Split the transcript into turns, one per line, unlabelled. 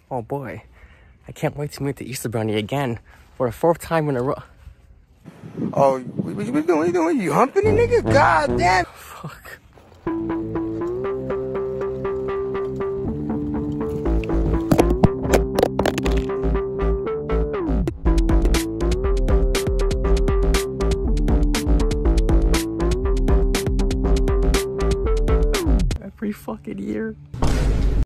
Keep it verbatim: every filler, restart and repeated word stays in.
Oh boy, I can't wait to meet the Easter Bunny again for the fourth time in a row.
Oh, what, what you doing? What you doing? You humping it, nigga? God damn.
Fuck. Every fucking year.